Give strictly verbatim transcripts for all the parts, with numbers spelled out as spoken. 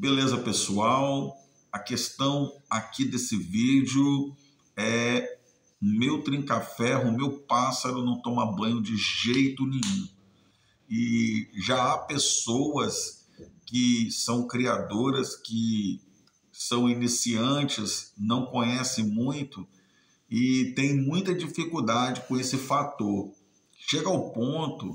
Beleza, pessoal? A questão aqui desse vídeo é meu trinca-ferro, meu pássaro não toma banho de jeito nenhum. E já há pessoas que são criadoras, que são iniciantes, não conhecem muito e tem muita dificuldade com esse fator. Chega ao ponto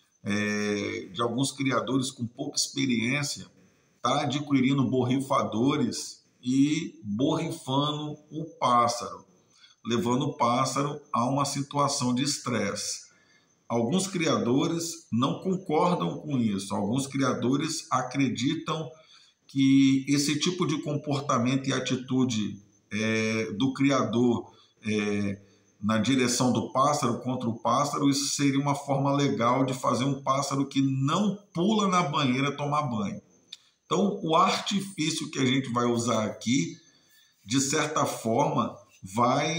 é, de alguns criadores com pouca experiência tá adquirindo borrifadores e borrifando o pássaro, levando o pássaro a uma situação de estresse. Alguns criadores não concordam com isso, alguns criadores acreditam que esse tipo de comportamento e atitude é, do criador é, na direção do pássaro, contra o pássaro, isso seria uma forma legal de fazer um pássaro que não pula na banheira tomar banho. Então, o artifício que a gente vai usar aqui, de certa forma, vai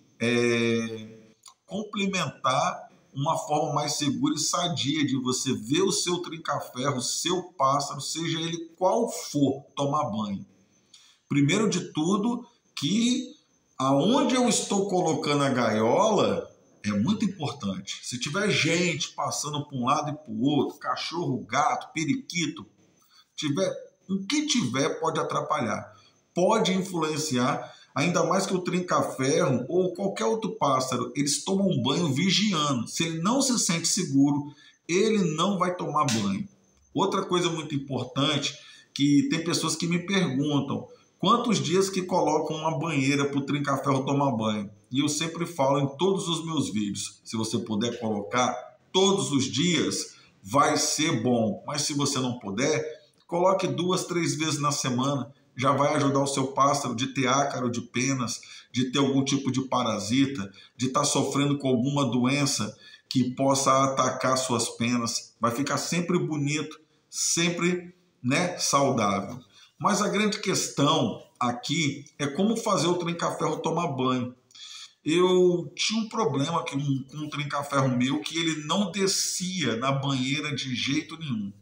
é, complementar uma forma mais segura e sadia de você ver o seu trinca-ferro, o seu pássaro, seja ele qual for, tomar banho. Primeiro de tudo, que aonde eu estou colocando a gaiola é muito importante. Se tiver gente passando para um lado e para o outro, cachorro, gato, periquito, tiver, o que tiver pode atrapalhar, pode influenciar, ainda mais que o trinca-ferro ou qualquer outro pássaro, eles tomam um banho vigiando. Se ele não se sente seguro, ele não vai tomar banho. Outra coisa muito importante, que tem pessoas que me perguntam, quantos dias que colocam uma banheira para o trinca-ferro tomar banho? E eu sempre falo em todos os meus vídeos, se você puder colocar todos os dias, vai ser bom, mas se você não puder, coloque duas, três vezes na semana, já vai ajudar o seu pássaro de ter ácaro de penas, de ter algum tipo de parasita, de estar sofrendo com alguma doença que possa atacar suas penas. Vai ficar sempre bonito, sempre, né, saudável. Mas a grande questão aqui é como fazer o trinca-ferro tomar banho. Eu tinha um problema com um, com um trinca-ferro meu que ele não descia na banheira de jeito nenhum.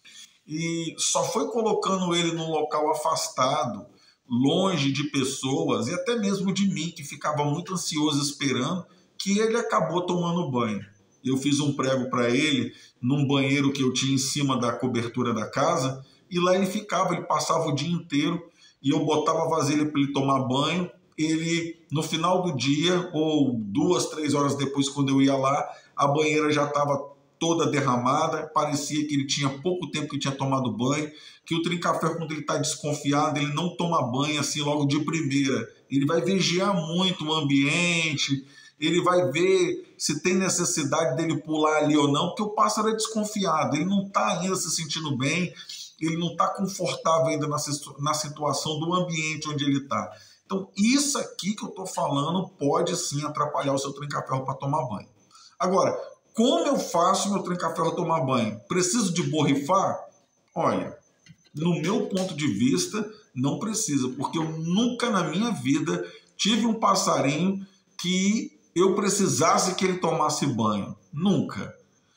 E só foi colocando ele num local afastado, longe de pessoas e até mesmo de mim, que ficava muito ansioso esperando, que ele acabou tomando banho. Eu fiz um prego para ele num banheiro que eu tinha em cima da cobertura da casa e lá ele ficava, ele passava o dia inteiro e eu botava a vasilha para ele tomar banho. Ele, no final do dia, ou duas, três horas depois, quando eu ia lá, a banheira já estava toda derramada, parecia que ele tinha pouco tempo que tinha tomado banho, que o trinca-ferro, quando ele está desconfiado, ele não toma banho assim logo de primeira. Ele vai vigiar muito o ambiente, ele vai ver se tem necessidade dele pular ali ou não, porque o pássaro é desconfiado, ele não está ainda se sentindo bem, ele não está confortável ainda na, na situação do ambiente onde ele está. Então, isso aqui que eu estou falando pode sim atrapalhar o seu trinca-ferro para tomar banho. Agora, como eu faço meu trinca-ferro tomar banho? Preciso de borrifar? Olha, no meu ponto de vista, não precisa, porque eu nunca na minha vida tive um passarinho que eu precisasse que ele tomasse banho. Nunca.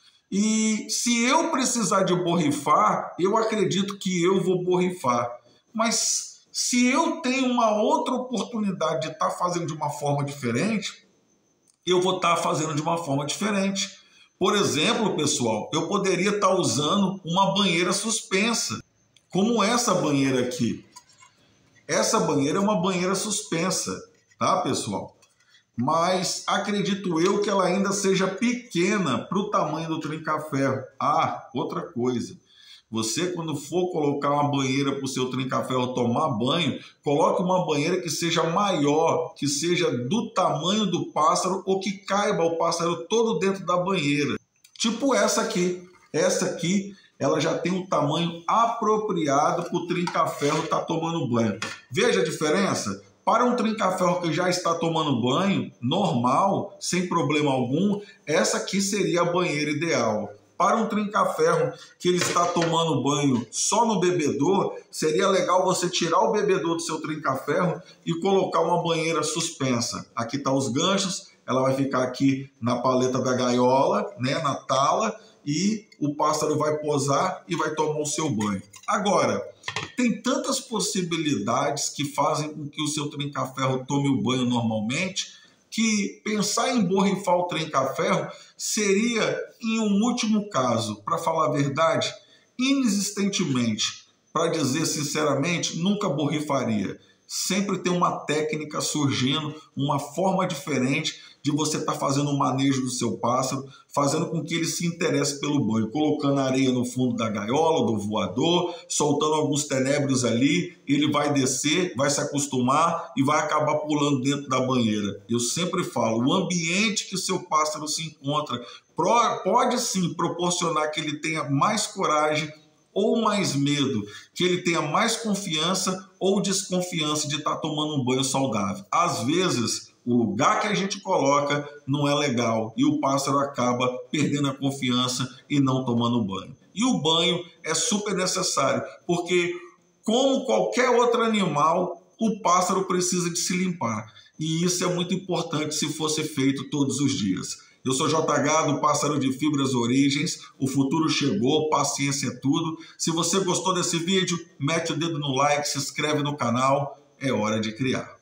E se eu precisar de borrifar, eu acredito que eu vou borrifar. Mas se eu tenho uma outra oportunidade de estar fazendo de uma forma diferente, eu vou estar fazendo de uma forma diferente. Por exemplo, pessoal, eu poderia estar usando uma banheira suspensa, como essa banheira aqui. Essa banheira é uma banheira suspensa, tá, pessoal? Mas acredito eu que ela ainda seja pequena para o tamanho do trinca-ferro. Ah, outra coisa. Você, quando for colocar uma banheira para o seu trinca-ferro tomar banho, coloque uma banheira que seja maior, que seja do tamanho do pássaro ou que caiba o pássaro todo dentro da banheira. Tipo essa aqui. Essa aqui, ela já tem um tamanho apropriado para o trinca-ferro estar tomando banho. Veja a diferença? Para um trinca-ferro que já está tomando banho, normal, sem problema algum, essa aqui seria a banheira ideal. Para um trinca-ferro que ele está tomando banho só no bebedouro, seria legal você tirar o bebedouro do seu trinca-ferro e colocar uma banheira suspensa. Aqui estão os ganchos, ela vai ficar aqui na paleta da gaiola, né, na tala, e o pássaro vai posar e vai tomar o seu banho. Agora, tem tantas possibilidades que fazem com que o seu trinca-ferro tome o banho normalmente, que pensar em borrifar o trinca-ferro seria, em um último caso, para falar a verdade, inexistentemente. Para dizer sinceramente, nunca borrifaria. Sempre tem uma técnica surgindo, uma forma diferente de você estar tá fazendo o manejo do seu pássaro, fazendo com que ele se interesse pelo banho, colocando areia no fundo da gaiola, do voador, soltando alguns tenébrios ali, ele vai descer, vai se acostumar e vai acabar pulando dentro da banheira. Eu sempre falo, o ambiente que o seu pássaro se encontra pode sim proporcionar que ele tenha mais coragem ou mais medo, que ele tenha mais confiança ou desconfiança de estar tomando um banho saudável. Às vezes, o lugar que a gente coloca não é legal e o pássaro acaba perdendo a confiança e não tomando banho. E o banho é super necessário, porque como qualquer outro animal, o pássaro precisa de se limpar. E isso é muito importante se fosse feito todos os dias. Eu sou J H do Pássaro de Fibras Origens, o futuro chegou, paciência é tudo. Se você gostou desse vídeo, mete o dedo no like, se inscreve no canal, é hora de criar.